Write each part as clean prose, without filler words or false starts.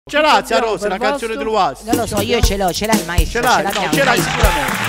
Ce l'ha Zia Rosa, la canzone dell'Oasi? Non lo so, io ce l'ho il maestro. Ce l'hai sicuramente.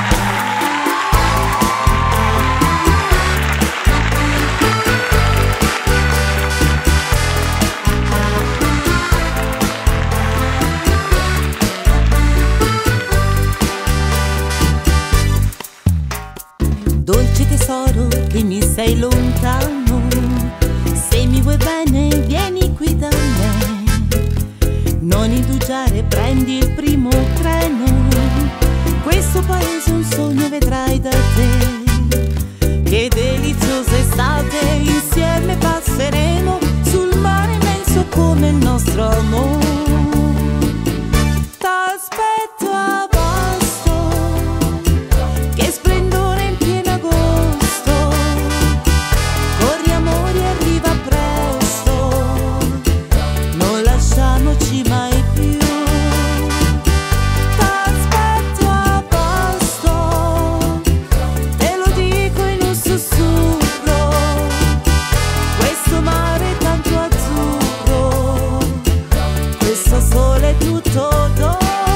Dolce tesoro che mi sei lontano, se mi vuoi bene vieni qui da me. Non indugiare, prendi il primo treno, questo paese un sogno vedrai da te. Che deliziosa estate insieme passeremo sul mare immenso come il nostro amore. T'aspetto a Vasto, che splendore in pieno agosto, corri amore arriva presto, non lasciamoci mai più. T'aspetto a Vasto, te lo dico in un sussurro, questo mare è tanto azzurro, questo sole è tutto d'oro.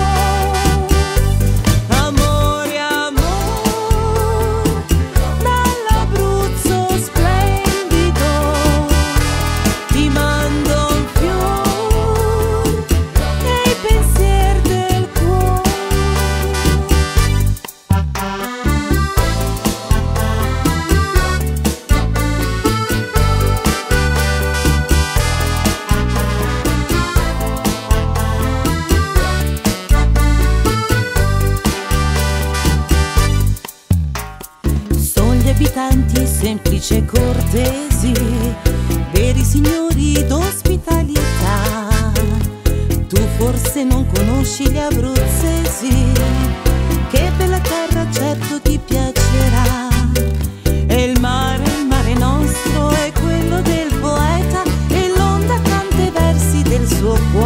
Amore, amore, dall'Abruzzo splendido, ti mando un fior nei pensieri del cuore. Sono gli abitanti semplici e cortesi, veri signori d'ospitalità. Tu forse non conosci gli abruzzesi, che bella terra certo ti piacerà. E il mare nostro è quello del poeta, e l'onda canta i versi del suo cuore.